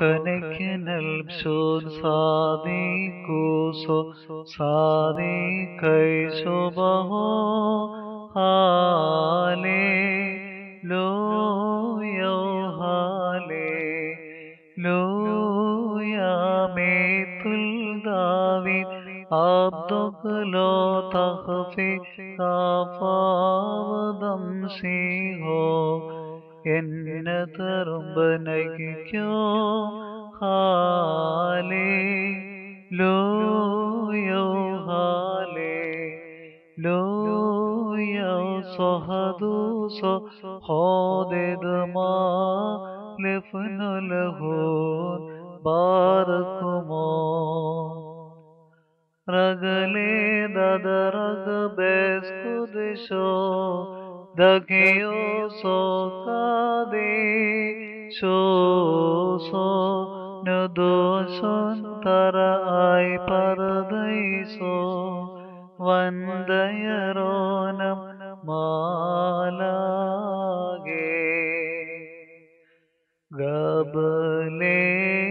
Kenelpsun sadi kuso sadi kaiso baho hale loyo hale loya metul David abdoglo tahfi kafavadam siho എന്നതറുമ്പനയ്ക്കോ ഹാലേ ലൂയോ ഹാലേ ലൂയോ സ്വഹദൂസോ ഹോദെദമാ ലിഫ്നുലഹൂൻ ബാറക്കുമോ റഗലേ ദദറഗ ബെസ്കുദിശോ ദഖിയോ സോകാദേ ശോസോ നദോസോൻ തരഐ പരദൈസോ വന്ദയരോനം മാലാഗേ ഗബലേ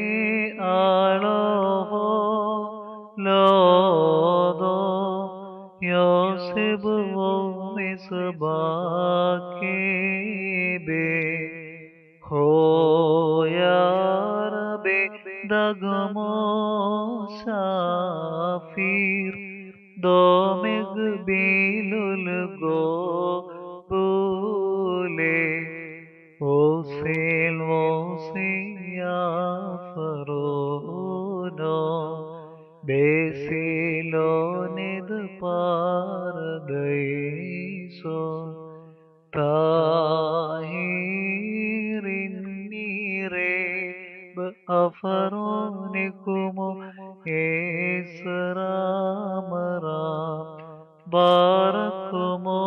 ആളോഹോ ലോദോ യോസിബ് വോ മിസ്ബാക്കേബേ ഹോയാരബേ ദഗമോ സാഫീർ ദോമിഗ് ബീലുൽ ഗോ ബൂലേ ഓസേൽ വോസിയാഫറോനോ ബേസിലോനിത് പാരദൈസോ താഹിറിന്നീറേ അഫറോനിക്കുമോ ഏസറാമറാ ബാറക്കുമോ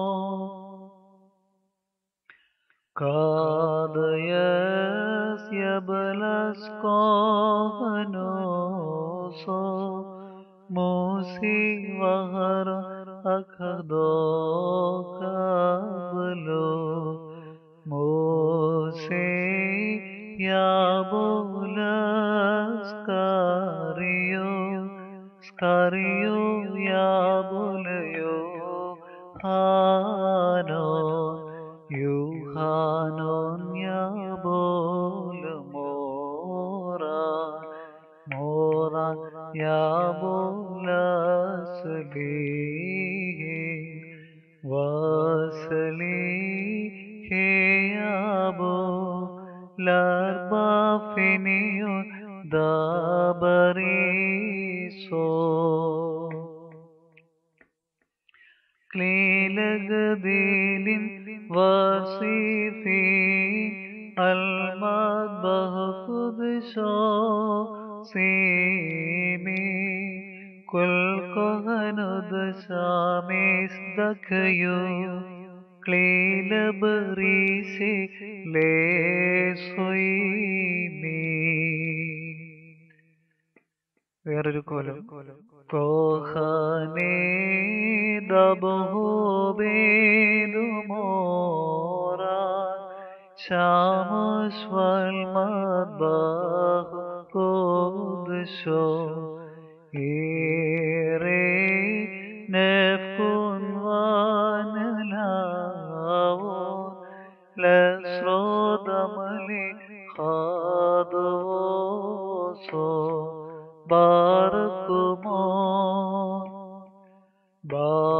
കാദയസ് യബലസ് കോഹനോസോ മൂസി വഹറ അഖദോ കാബലോ മൂസേ യാബുലസ്കാരിയോ സ്കാരിയോ യാബുലയോ ഹാനോ യുഹാനോൻ യാബോല മോറാൻ യാബോല സലീഹേ വസലീഹേ യാബോ ലർബാഫിനിയോ ദാബരീസോ ക്ലീലഗദീലിൻ വസിഫി അൽമദ്ബഹ് ഖുദ്ശോ സീമി കുൽ കൊഹനുദ് ശാമീസ് ദഖയു ക്ലീലബരീസി ലേ സുയിമി വേറൊരു കോലം കോഹനേ ദബഹോബേദുമോറാ ശാമസ്വൽ മദ്ബഹ് ഖുദ്ശോ ഏറേ നഫ്കുൻ വനലാവോ ലസ്രോദമലി ഖാദവോസോ ബാറക്കുമോ